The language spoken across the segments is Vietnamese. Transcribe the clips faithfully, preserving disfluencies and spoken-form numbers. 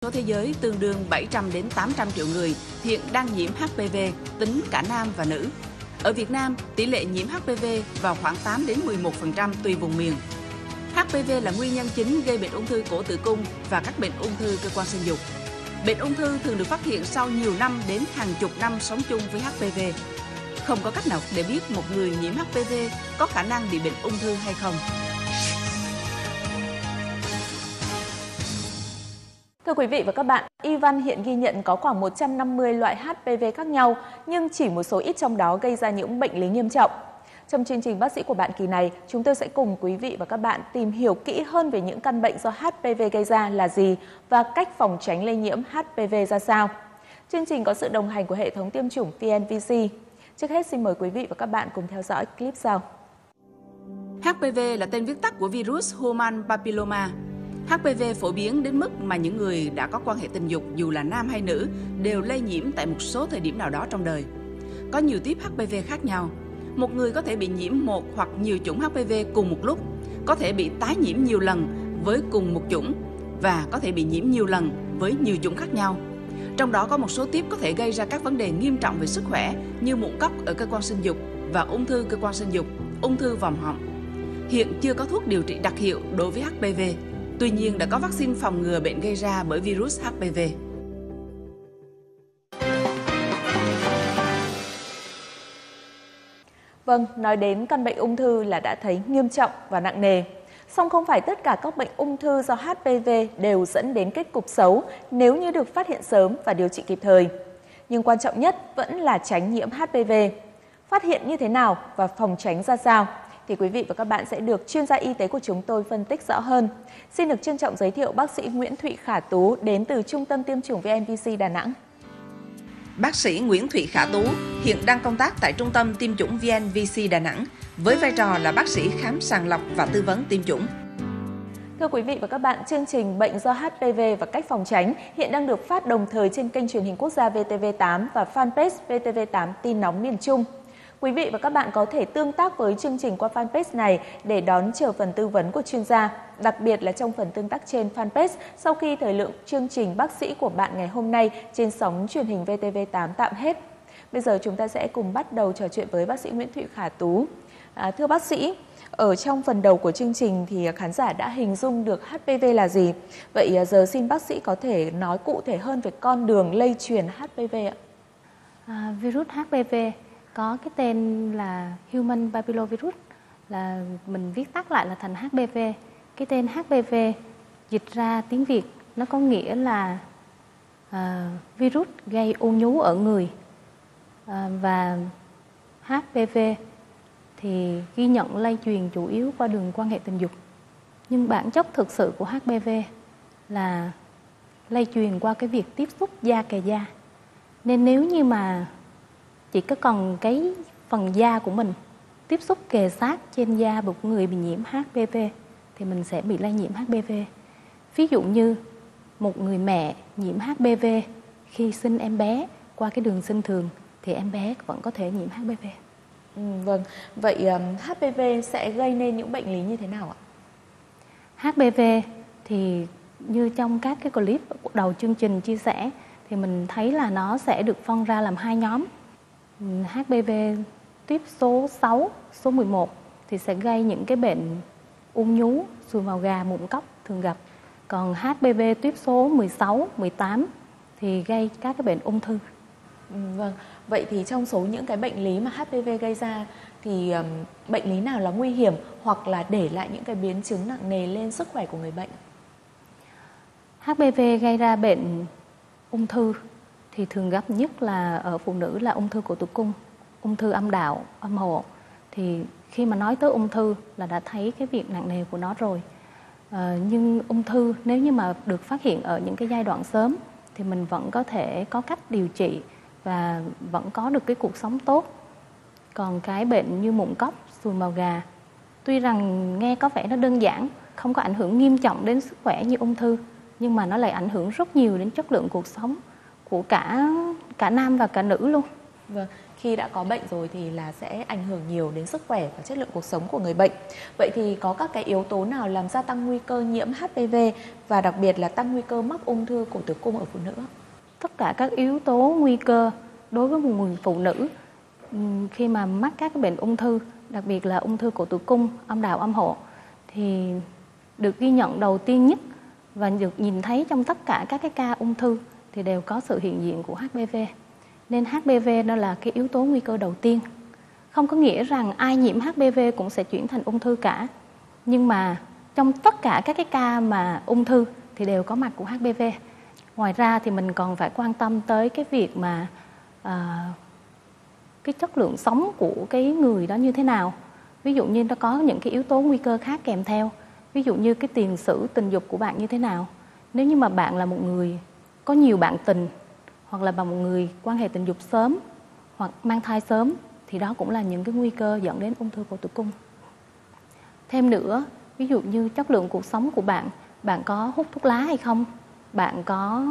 Số thế giới tương đương bảy trăm đến tám trăm triệu người hiện đang nhiễm H P V, tính cả nam và nữ. Ở Việt Nam, tỷ lệ nhiễm H P V vào khoảng tám đến mười một phần trăm tùy vùng miền. H P V là nguyên nhân chính gây bệnh ung thư cổ tử cung và các bệnh ung thư cơ quan sinh dục. Bệnh ung thư thường được phát hiện sau nhiều năm đến hàng chục năm sống chung với H P V. Không có cách nào để biết một người nhiễm H P V có khả năng bị bệnh ung thư hay không. Thưa quý vị và các bạn, y văn hiện ghi nhận có khoảng một trăm năm mươi loại H P V khác nhau, nhưng chỉ một số ít trong đó gây ra những bệnh lý nghiêm trọng. Trong chương trình Bác sĩ của bạn kỳ này, chúng tôi sẽ cùng quý vị và các bạn tìm hiểu kỹ hơn về những căn bệnh do H P V gây ra là gì và cách phòng tránh lây nhiễm H P V ra sao. Chương trình có sự đồng hành của hệ thống tiêm chủng V N V C. Trước hết xin mời quý vị và các bạn cùng theo dõi clip sau. H P V là tên viết tắt của virus Human Papilloma. H P V phổ biến đến mức mà những người đã có quan hệ tình dục dù là nam hay nữ đều lây nhiễm tại một số thời điểm nào đó trong đời. Có nhiều tiếp H P V khác nhau. Một người có thể bị nhiễm một hoặc nhiều chủng H P V cùng một lúc, có thể bị tái nhiễm nhiều lần với cùng một chủng và có thể bị nhiễm nhiều lần với nhiều chủng khác nhau. Trong đó có một số tiếp có thể gây ra các vấn đề nghiêm trọng về sức khỏe như mụn cóc ở cơ quan sinh dục và ung thư cơ quan sinh dục, ung thư vòm họng. Hiện chưa có thuốc điều trị đặc hiệu đối với H P V. Tuy nhiên đã có vaccine phòng ngừa bệnh gây ra bởi virus H P V. Vâng, nói đến căn bệnh ung thư là đã thấy nghiêm trọng và nặng nề. Song không phải tất cả các bệnh ung thư do H P V đều dẫn đến kết cục xấu nếu như được phát hiện sớm và điều trị kịp thời. Nhưng quan trọng nhất vẫn là tránh nhiễm H P V. Phát hiện như thế nào và phòng tránh ra sao thì quý vị và các bạn sẽ được chuyên gia y tế của chúng tôi phân tích rõ hơn. Xin được trân trọng giới thiệu bác sĩ Nguyễn Thụy Khả Tú đến từ Trung tâm Tiêm chủng V N V C Đà Nẵng. Bác sĩ Nguyễn Thụy Khả Tú hiện đang công tác tại Trung tâm Tiêm chủng V N V C Đà Nẵng với vai trò là bác sĩ khám sàng lọc và tư vấn tiêm chủng. Thưa quý vị và các bạn, chương trình Bệnh do H P V và cách phòng tránh hiện đang được phát đồng thời trên kênh truyền hình quốc gia V T V tám và fanpage V T V tám tin nóng miền Trung. Quý vị và các bạn có thể tương tác với chương trình qua fanpage này để đón chờ phần tư vấn của chuyên gia, đặc biệt là trong phần tương tác trên fanpage sau khi thời lượng chương trình bác sĩ của bạn ngày hôm nay trên sóng truyền hình V T V tám tạm hết. Bây giờ chúng ta sẽ cùng bắt đầu trò chuyện với bác sĩ Nguyễn Thụy Khả Tú. À, thưa bác sĩ, ở trong phần đầu của chương trình thì khán giả đã hình dung được H P V là gì. Vậy giờ xin bác sĩ có thể nói cụ thể hơn về con đường lây truyền H P V ạ? À, virus H P V có cái tên là Human Papillovirus, là mình viết tắt lại là thành H P V. Cái tên H P V dịch ra tiếng Việt nó có nghĩa là à, virus gây u nhú ở người. À, và H P V thì ghi nhận lây truyền chủ yếu qua đường quan hệ tình dục. Nhưng bản chất thực sự của H P V là lây truyền qua cái việc tiếp xúc da kề da. Nên nếu như mà chỉ có còn cái phần da của mình tiếp xúc kề sát trên da một người bị nhiễm H P V thì mình sẽ bị lây nhiễm H P V. Ví dụ như một người mẹ nhiễm H P V khi sinh em bé qua cái đường sinh thường thì em bé vẫn có thể nhiễm H P V. Ừ, vâng, vậy um, H P V sẽ gây nên những bệnh lý như thế nào ạ? H P V thì như trong các cái clip đầu chương trình chia sẻ thì mình thấy là nó sẽ được phân ra làm hai nhóm. H P V tuyếp số sáu, số mười một thì sẽ gây những cái bệnh ung nhú, sùi màu gà, mụn cóc thường gặp. Còn H P V tuyếp số mười sáu, mười tám thì gây các cái bệnh ung thư. Ừ, vâng, vậy thì trong số những cái bệnh lý mà H P V gây ra thì um, bệnh lý nào là nguy hiểm hoặc là để lại những cái biến chứng nặng nề lên sức khỏe của người bệnh? H P V gây ra bệnh ung thư thì thường gặp nhất là ở phụ nữ là ung thư cổ tử cung, ung thư âm đạo, âm hộ. Thì khi mà nói tới ung thư là đã thấy cái việc nặng nề của nó rồi. À, nhưng ung thư nếu như mà được phát hiện ở những cái giai đoạn sớm thì mình vẫn có thể có cách điều trị và vẫn có được cái cuộc sống tốt. Còn cái bệnh như mụn cóc, sùi màu gà, tuy rằng nghe có vẻ nó đơn giản, không có ảnh hưởng nghiêm trọng đến sức khỏe như ung thư, nhưng mà nó lại ảnh hưởng rất nhiều đến chất lượng cuộc sống của cả cả nam và cả nữ luôn. Vâng, khi đã có bệnh rồi thì là sẽ ảnh hưởng nhiều đến sức khỏe và chất lượng cuộc sống của người bệnh. Vậy thì có các cái yếu tố nào làm gia tăng nguy cơ nhiễm hát pê vê và đặc biệt là tăng nguy cơ mắc ung thư cổ tử cung ở phụ nữ? Tất cả các yếu tố nguy cơ đối với một người phụ nữ khi mà mắc các cái bệnh ung thư, đặc biệt là ung thư cổ tử cung, âm đạo, âm hộ, thì được ghi nhận đầu tiên nhất và được nhìn thấy trong tất cả các cái ca ung thư thì đều có sự hiện diện của hát pê vê. Nên hát pê vê đó là cái yếu tố nguy cơ đầu tiên. Không có nghĩa rằng ai nhiễm hát pê vê cũng sẽ chuyển thành ung thư cả. Nhưng mà trong tất cả các cái ca mà ung thư thì đều có mặt của hát pê vê. Ngoài ra thì mình còn phải quan tâm tới cái việc mà à, cái chất lượng sống của cái người đó như thế nào. Ví dụ như nó có những cái yếu tố nguy cơ khác kèm theo. Ví dụ như cái tiền sử tình dục của bạn như thế nào. Nếu như mà bạn là một người có nhiều bạn tình, hoặc là bằng một người quan hệ tình dục sớm, hoặc mang thai sớm, thì đó cũng là những cái nguy cơ dẫn đến ung thư cổ tử cung. Thêm nữa, ví dụ như chất lượng cuộc sống của bạn, bạn có hút thuốc lá hay không? Bạn có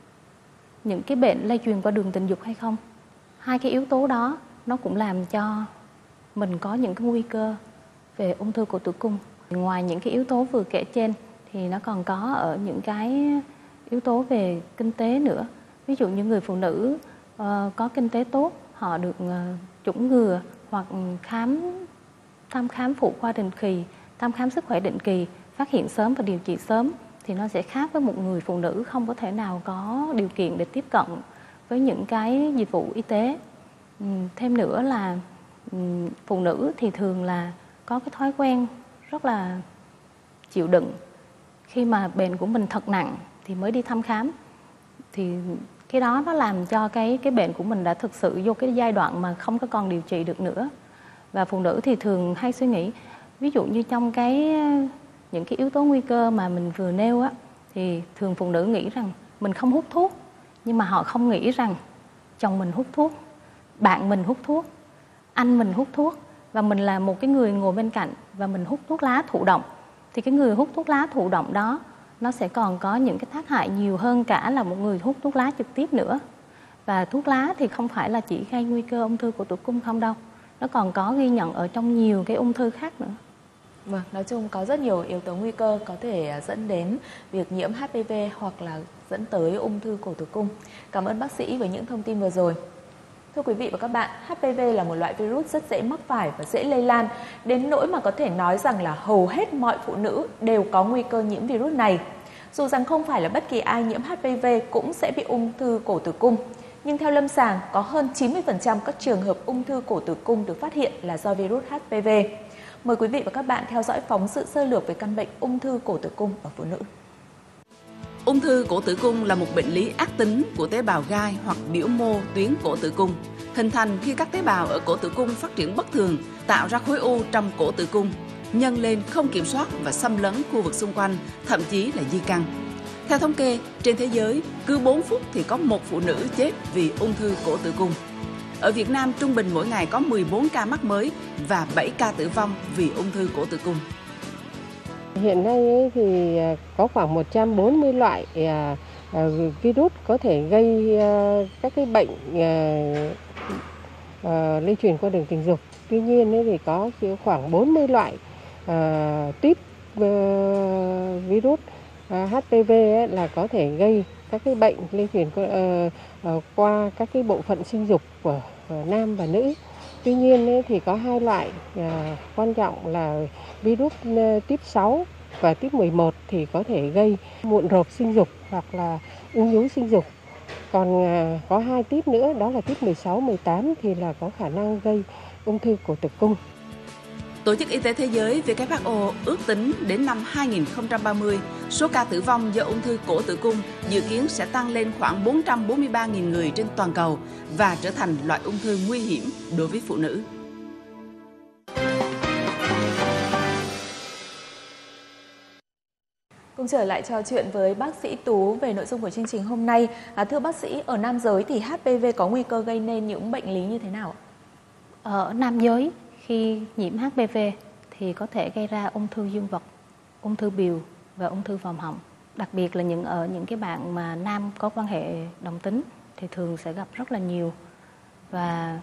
những cái bệnh lây truyền qua đường tình dục hay không? Hai cái yếu tố đó nó cũng làm cho mình có những cái nguy cơ về ung thư cổ tử cung. Ngoài những cái yếu tố vừa kể trên thì nó còn có ở những cái yếu tố về kinh tế nữa. Ví dụ như người phụ nữ uh, có kinh tế tốt, họ được uh, chủng ngừa hoặc khám thăm khám phụ khoa định kỳ, thăm khám sức khỏe định kỳ, phát hiện sớm và điều trị sớm, thì nó sẽ khác với một người phụ nữ không có thể nào có điều kiện để tiếp cận với những cái dịch vụ y tế. Uhm, thêm nữa là um, phụ nữ thì thường là có cái thói quen rất là chịu đựng. Khi mà bệnh của mình thật nặng thì mới đi thăm khám, thì cái đó nó làm cho cái cái bệnh của mình đã thực sự vô cái giai đoạn mà không có còn điều trị được nữa. Và phụ nữ thì thường hay suy nghĩ, ví dụ như trong cái những cái yếu tố nguy cơ mà mình vừa nêu á, thì thường phụ nữ nghĩ rằng mình không hút thuốc, nhưng mà họ không nghĩ rằng chồng mình hút thuốc, bạn mình hút thuốc, anh mình hút thuốc, và mình là một cái người ngồi bên cạnh và mình hút thuốc lá thụ động, thì cái người hút thuốc lá thụ động đó nó sẽ còn có những cái tác hại nhiều hơn cả là một người hút thuốc lá trực tiếp nữa. Và thuốc lá thì không phải là chỉ gây nguy cơ ung thư cổ tử cung không đâu, nó còn có ghi nhận ở trong nhiều cái ung thư khác nữa. Vâng, nói chung có rất nhiều yếu tố nguy cơ có thể dẫn đến việc nhiễm hát pê vê hoặc là dẫn tới ung thư cổ tử cung. Cảm ơn bác sĩ với những thông tin vừa rồi. Thưa quý vị và các bạn, hát pê vê là một loại virus rất dễ mắc phải và dễ lây lan, đến nỗi mà có thể nói rằng là hầu hết mọi phụ nữ đều có nguy cơ nhiễm virus này. Dù rằng không phải là bất kỳ ai nhiễm hát pê vê cũng sẽ bị ung thư cổ tử cung, nhưng theo lâm sàng có hơn chín mươi phần trăm các trường hợp ung thư cổ tử cung được phát hiện là do virus hát pê vê. Mời quý vị và các bạn theo dõi phóng sự sơ lược về căn bệnh ung thư cổ tử cung ở phụ nữ. Ung thư cổ tử cung là một bệnh lý ác tính của tế bào gai hoặc biểu mô tuyến cổ tử cung, hình thành khi các tế bào ở cổ tử cung phát triển bất thường, tạo ra khối u trong cổ tử cung, nhân lên không kiểm soát và xâm lấn khu vực xung quanh, thậm chí là di căn. Theo thống kê, trên thế giới, cứ bốn phút thì có một phụ nữ chết vì ung thư cổ tử cung. Ở Việt Nam, trung bình mỗi ngày có mười bốn ca mắc mới và bảy ca tử vong vì ung thư cổ tử cung. Hiện nay thì có khoảng một trăm bốn mươi loại virus có thể gây các cái bệnh lây truyền qua đường tình dục. Tuy nhiên thì có khoảng bốn mươi loại tuyếp virus hát pê vê là có thể gây các cái bệnh lây truyền qua các cái bộ phận sinh dục của nam và nữ. Tuy nhiên thì có hai loại quan trọng là virus tuyếp sáu và tuyếp mười một thì có thể gây mụn rộp sinh dục hoặc là ung nhú sinh dục. Còn có hai tuyếp nữa đó là tuyếp mười sáu, mười tám thì là có khả năng gây ung thư cổ tử cung. Tổ chức Y tế Thế giới W H O ước tính đến năm hai nghìn không trăm ba mươi, số ca tử vong do ung thư cổ tử cung dự kiến sẽ tăng lên khoảng bốn trăm bốn mươi ba nghìn người trên toàn cầu và trở thành loại ung thư nguy hiểm đối với phụ nữ. Cùng trở lại trò chuyện với bác sĩ Tú về nội dung của chương trình hôm nay. À, thưa bác sĩ, ở nam giới thì hát pê vê có nguy cơ gây nên những bệnh lý như thế nào? Ở nam giới khi nhiễm hát pê vê thì có thể gây ra ung thư dương vật, ung thư bìu và ung thư vòm họng. Đặc biệt là những ở những cái bạn mà nam có quan hệ đồng tính thì thường sẽ gặp rất là nhiều. Và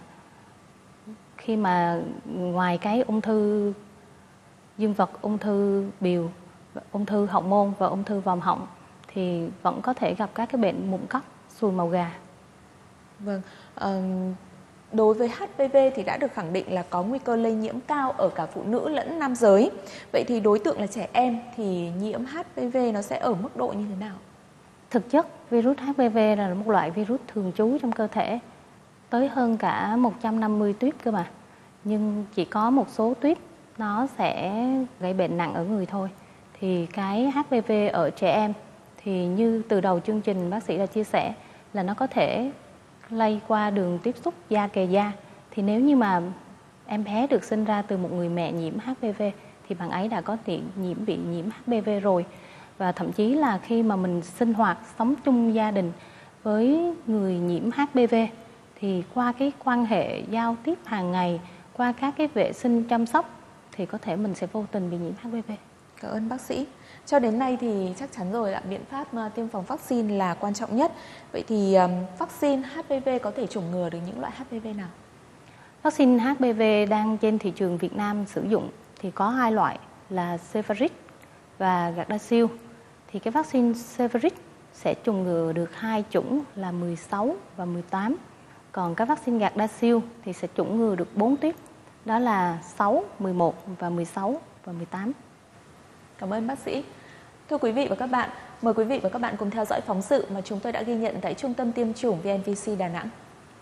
khi mà ngoài cái ung thư dương vật, ung thư bìu, ung thư hậu môn và ung thư vòm họng thì vẫn có thể gặp các cái bệnh mụn cóc, sùi màu gà. Vâng, um, đối với hát pê vê thì đã được khẳng định là có nguy cơ lây nhiễm cao ở cả phụ nữ lẫn nam giới. Vậy thì đối tượng là trẻ em thì nhiễm hát pê vê nó sẽ ở mức độ như thế nào? Thực chất virus hát pê vê là một loại virus thường trú trong cơ thể, tới hơn cả một trăm năm mươi tuyếp cơ mà. Nhưng chỉ có một số tuyếp nó sẽ gây bệnh nặng ở người thôi. Thì cái hát pê vê ở trẻ em thì như từ đầu chương trình bác sĩ đã chia sẻ là nó có thể lây qua đường tiếp xúc da kề da. Thì nếu như mà em bé được sinh ra từ một người mẹ nhiễm hát pê vê thì bạn ấy đã có thể nhiễm bị nhiễm hát pê vê rồi. Và thậm chí là khi mà mình sinh hoạt, sống chung gia đình với người nhiễm hát pê vê thì qua cái quan hệ giao tiếp hàng ngày, qua các cái vệ sinh chăm sóc thì có thể mình sẽ vô tình bị nhiễm hát pê vê. Cảm ơn bác sĩ. Cho đến nay thì chắc chắn rồi là biện pháp tiêm phòng vaccine là quan trọng nhất. Vậy thì um, vaccine hát pê vê có thể chủng ngừa được những loại hát pê vê nào? Vaccine hát pê vê đang trên thị trường Việt Nam sử dụng thì có hai loại là Cervarix và Gardasil. Thì cái vaccine Cervarix sẽ chủng ngừa được hai chủng là mười sáu và mười tám. Còn cái vaccine Gardasil thì sẽ chủng ngừa được bốn tuyếp, đó là sáu, mười một và mười sáu và mười tám. Cảm ơn bác sĩ. Thưa quý vị và các bạn, mời quý vị và các bạn cùng theo dõi phóng sự mà chúng tôi đã ghi nhận tại Trung tâm Tiêm chủng vê en vê xê Đà Nẵng.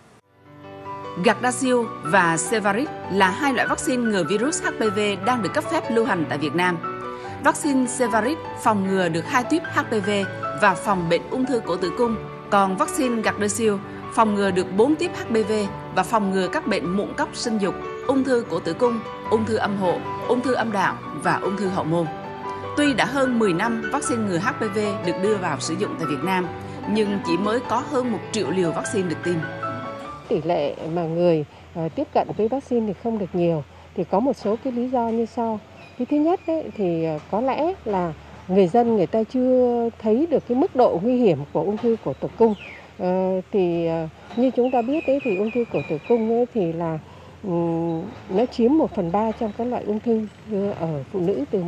Gardasil và Cervarix là hai loại vaccine ngừa virus hát pê vê đang được cấp phép lưu hành tại Việt Nam. Vaccine Cervarix phòng ngừa được hai tuyếp hát pê vê và phòng bệnh ung thư cổ tử cung, còn vaccine Gardasil phòng ngừa được bốn tuyếp hát pê vê và phòng ngừa các bệnh mụn cóc sinh dục, ung thư cổ tử cung, ung thư âm hộ, ung thư âm đạo và ung thư hậu môn. Tuy đã hơn mười năm vaccine ngừa hát pê vê được đưa vào sử dụng tại Việt Nam, nhưng chỉ mới có hơn một triệu liều vaccine được tiêm. Tỷ lệ mà người uh, tiếp cận với vaccine thì không được nhiều, thì có một số cái lý do như sau. Cái thứ nhất ấy, thì có lẽ là người dân người ta chưa thấy được cái mức độ nguy hiểm của ung thư cổ tử cung. Uh, thì uh, như chúng ta biết ấy, thì ung thư cổ tử cung ấy, thì là um, nó chiếm một phần ba trong các loại ung thư ở phụ nữ từ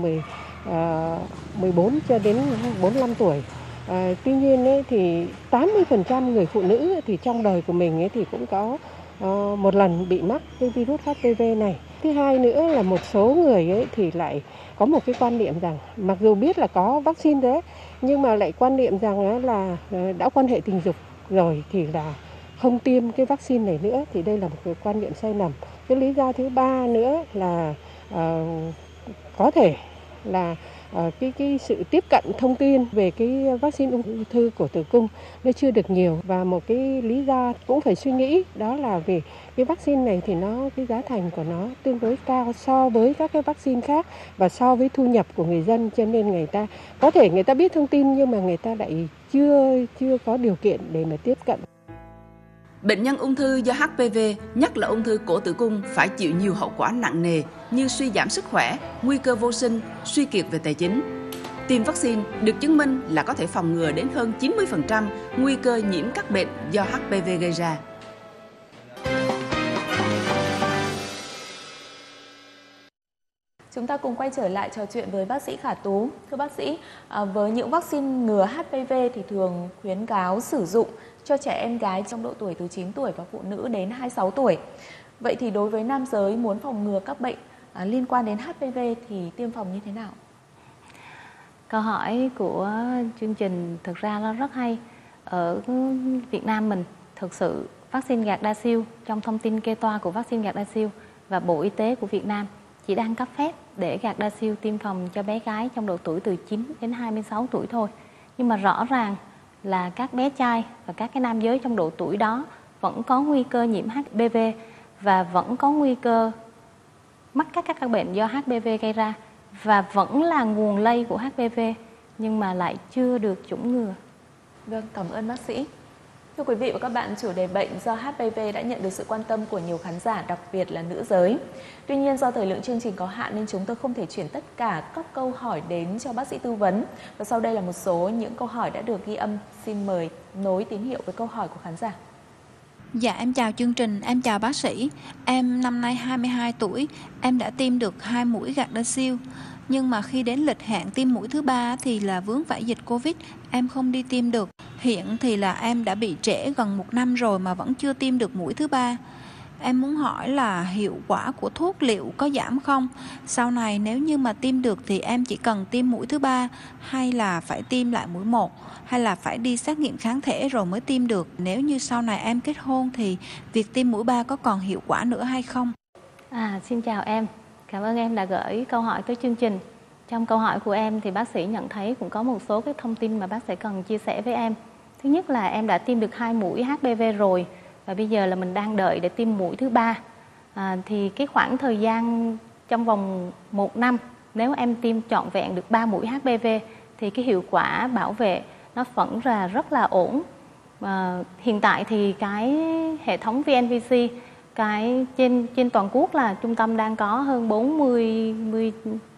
mười bốn cho đến bốn mươi lăm tuổi. À, tuy nhiên ấy, thì tám mươi phần trăm người phụ nữ thì trong đời của mình ấy, thì cũng có uh, một lần bị mắc cái virus hát pê vê này. Thứ hai nữa là một số người ấy, thì lại có một cái quan niệm rằng mặc dù biết là có vaccine đấy, nhưng mà lại quan niệm rằng ấy, là đã quan hệ tình dục rồi thì là không tiêm cái vaccine này nữa, thì đây là một cái quan niệm sai lầm. Cái lý do thứ ba nữa là uh, có thể là uh, cái cái sự tiếp cận thông tin về cái vaccine ung thư cổ tử cung nó chưa được nhiều, và một cái lý do cũng phải suy nghĩ đó là vì cái vaccine này thì nó cái giá thành của nó tương đối cao so với các cái vaccine khác và so với thu nhập của người dân, cho nên người ta có thể người ta biết thông tin nhưng mà người ta lại chưa chưa có điều kiện để mà tiếp cận. Bệnh nhân ung thư do hát pê vê, nhất là ung thư cổ tử cung, phải chịu nhiều hậu quả nặng nề như suy giảm sức khỏe, nguy cơ vô sinh, suy kiệt về tài chính. Tiêm vaccine được chứng minh là có thể phòng ngừa đến hơn chín mươi phần trăm nguy cơ nhiễm các bệnh do hát pê vê gây ra. Chúng ta cùng quay trở lại trò chuyện với bác sĩ Khả Tú. Thưa bác sĩ, với những vaccine ngừa hát pê vê thì thường khuyến cáo sử dụng cho trẻ em gái trong độ tuổi từ chín tuổi và phụ nữ đến hai mươi sáu tuổi. Vậy thì đối với nam giới muốn phòng ngừa các bệnh liên quan đến hát pê vê thì tiêm phòng như thế nào? Câu hỏi của chương trình thực ra nó rất hay. Ở Việt Nam mình thực sự vaccine Gardasil, trong thông tin kê toa của vaccine Gardasil và Bộ Y tế của Việt Nam chỉ đang cấp phép để Gardasil tiêm phòng cho bé gái trong độ tuổi từ chín đến hai mươi sáu tuổi thôi. Nhưng mà rõ ràng là các bé trai và các cái nam giới trong độ tuổi đó vẫn có nguy cơ nhiễm hát pê vê và vẫn có nguy cơ mắc các các bệnh do hát pê vê gây ra và vẫn là nguồn lây của hát pê vê nhưng mà lại chưa được chủng ngừa. Vâng, cảm ơn bác sĩ. Thưa quý vị và các bạn, chủ đề bệnh do hát pê vê đã nhận được sự quan tâm của nhiều khán giả, đặc biệt là nữ giới. Tuy nhiên do thời lượng chương trình có hạn nên chúng tôi không thể chuyển tất cả các câu hỏi đến cho bác sĩ tư vấn. Và sau đây là một số những câu hỏi đã được ghi âm. Xin mời nối tín hiệu với câu hỏi của khán giả. Dạ em chào chương trình, em chào bác sĩ. Em năm nay hai mươi hai tuổi, em đã tiêm được hai mũi Gardasil. Nhưng mà khi đến lịch hạn tiêm mũi thứ ba thì là vướng phải dịch Covid, em không đi tiêm được. Hiện thì là em đã bị trễ gần một năm rồi mà vẫn chưa tiêm được mũi thứ ba. Em muốn hỏi là hiệu quả của thuốc liệu có giảm không? Sau này nếu như mà tiêm được thì em chỉ cần tiêm mũi thứ ba hay là phải tiêm lại mũi một? Hay là phải đi xét nghiệm kháng thể rồi mới tiêm được? Nếu như sau này em kết hôn thì việc tiêm mũi ba có còn hiệu quả nữa hay không? À, xin chào em. Cảm ơn em đã gửi câu hỏi tới chương trình. Trong câu hỏi của em thì bác sĩ nhận thấy cũng có một số cái thông tin mà bác sĩ cần chia sẻ với em. Thứ nhất là em đã tiêm được hai mũi hát pê vê rồi và bây giờ là mình đang đợi để tiêm mũi thứ ba. À, thì cái khoảng thời gian trong vòng một năm nếu em tiêm trọn vẹn được ba mũi hát pê vê thì cái hiệu quả bảo vệ nó vẫn là rất là ổn. À, hiện tại thì cái hệ thống vê en vê xê cái trên trên toàn quốc là trung tâm đang có hơn bốn mươi, mươi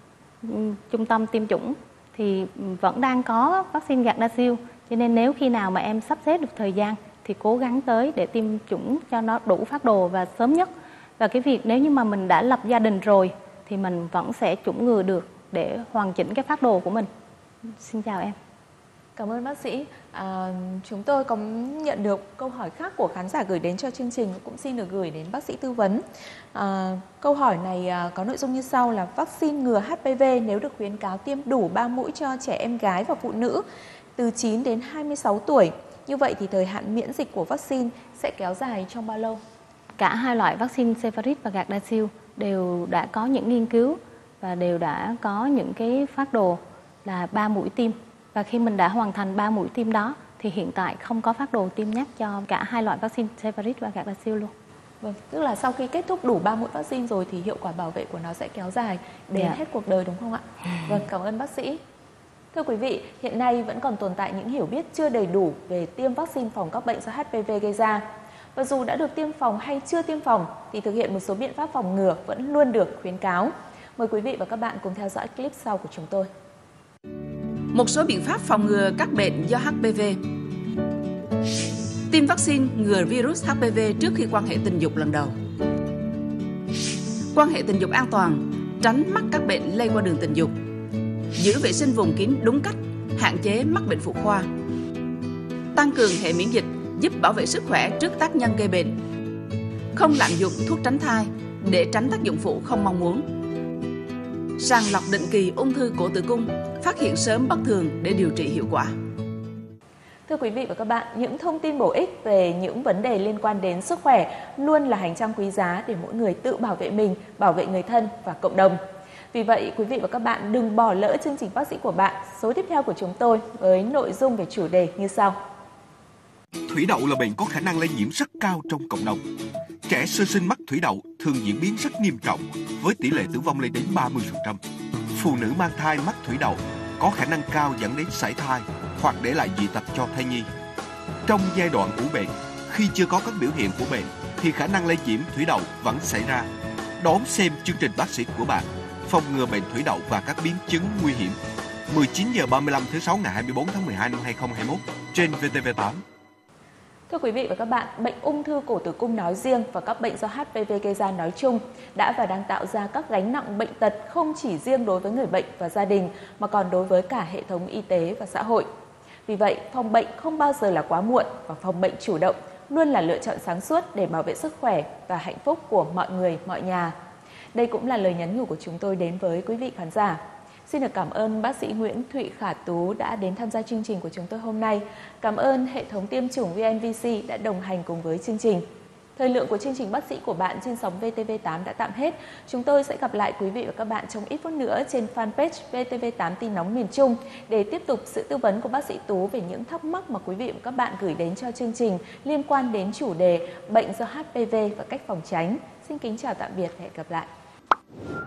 trung tâm tiêm chủng thì vẫn đang có vaccine Gardasil, cho nên nếu khi nào mà em sắp xếp được thời gian thì cố gắng tới để tiêm chủng cho nó đủ phác đồ và sớm nhất. Và cái việc nếu như mà mình đã lập gia đình rồi thì mình vẫn sẽ chủng ngừa được để hoàn chỉnh cái phác đồ của mình. Xin chào em. Cảm ơn bác sĩ. À, chúng tôi có nhận được câu hỏi khác của khán giả gửi đến cho chương trình, cũng xin được gửi đến bác sĩ tư vấn. À, câu hỏi này à, có nội dung như sau là vaccine ngừa hát pê vê nếu được khuyến cáo tiêm đủ ba mũi cho trẻ em gái và phụ nữ từ chín đến hai mươi sáu tuổi. Như vậy thì thời hạn miễn dịch của vaccine sẽ kéo dài trong bao lâu? Cả hai loại vaccine Cevarid và Gardasil đều đã có những nghiên cứu và đều đã có những cái phác đồ là ba mũi tiêm. Và khi mình đã hoàn thành ba mũi tiêm đó thì hiện tại không có phác đồ tiêm nhắc cho cả hai loại vaccine Cevarid và Gardasil luôn. Vâng, tức là sau khi kết thúc đủ ba mũi vaccine rồi thì hiệu quả bảo vệ của nó sẽ kéo dài đến Dạ. hết cuộc đời đúng không ạ? Vâng, cảm ơn bác sĩ. Thưa quý vị, hiện nay vẫn còn tồn tại những hiểu biết chưa đầy đủ về tiêm vaccine phòng các bệnh do hát pê vê gây ra. Và dù đã được tiêm phòng hay chưa tiêm phòng thì thực hiện một số biện pháp phòng ngừa vẫn luôn được khuyến cáo. Mời quý vị và các bạn cùng theo dõi clip sau của chúng tôi. Một số biện pháp phòng ngừa các bệnh do hát pê vê. Tiêm vaccine ngừa virus hát pê vê trước khi quan hệ tình dục lần đầu. Quan hệ tình dục an toàn, tránh mắc các bệnh lây qua đường tình dục. Giữ vệ sinh vùng kín đúng cách, hạn chế mắc bệnh phụ khoa. Tăng cường hệ miễn dịch, giúp bảo vệ sức khỏe trước tác nhân gây bệnh. Không lạm dụng thuốc tránh thai để tránh tác dụng phụ không mong muốn. Sàng lọc định kỳ ung thư cổ tử cung, phát hiện sớm bất thường để điều trị hiệu quả. Thưa quý vị và các bạn, những thông tin bổ ích về những vấn đề liên quan đến sức khỏe luôn là hành trang quý giá để mỗi người tự bảo vệ mình, bảo vệ người thân và cộng đồng. Vì vậy, quý vị và các bạn đừng bỏ lỡ chương trình bác sĩ của bạn số tiếp theo của chúng tôi với nội dung về chủ đề như sau. Thủy đậu là bệnh có khả năng lây nhiễm rất cao trong cộng đồng. Trẻ sơ sinh mắc thủy đậu thường diễn biến rất nghiêm trọng với tỷ lệ tử vong lên đến ba mươi phần trăm. Phụ nữ mang thai mắc thủy đậu có khả năng cao dẫn đến sảy thai hoặc để lại dị tật cho thai nhi. Trong giai đoạn ủ bệnh, khi chưa có các biểu hiện của bệnh thì khả năng lây nhiễm thủy đậu vẫn xảy ra. Đón xem chương trình bác sĩ của bạn phòng ngừa bệnh thủy đậu và các biến chứng nguy hiểm. mười chín giờ ba mươi lăm thứ sáu ngày hai mươi bốn tháng mười hai năm hai nghìn không trăm hai mươi mốt trên vê tê vê tám. Thưa quý vị và các bạn, bệnh ung thư cổ tử cung nói riêng và các bệnh do hát pê vê gây ra nói chung đã và đang tạo ra các gánh nặng bệnh tật không chỉ riêng đối với người bệnh và gia đình mà còn đối với cả hệ thống y tế và xã hội. Vì vậy, phòng bệnh không bao giờ là quá muộn và phòng bệnh chủ động luôn là lựa chọn sáng suốt để bảo vệ sức khỏe và hạnh phúc của mọi người, mọi nhà. Đây cũng là lời nhắn nhủ của chúng tôi đến với quý vị khán giả. Xin được cảm ơn bác sĩ Nguyễn Thụy Khả Tú đã đến tham gia chương trình của chúng tôi hôm nay. Cảm ơn hệ thống tiêm chủng vê en vê xê đã đồng hành cùng với chương trình. Thời lượng của chương trình bác sĩ của bạn trên sóng vê tê vê tám đã tạm hết. Chúng tôi sẽ gặp lại quý vị và các bạn trong ít phút nữa trên fanpage vê tê vê tám tin nóng miền Trung để tiếp tục sự tư vấn của bác sĩ Tú về những thắc mắc mà quý vị và các bạn gửi đến cho chương trình liên quan đến chủ đề bệnh do hát pê vê và cách phòng tránh. Xin kính chào tạm biệt và hẹn gặp lại.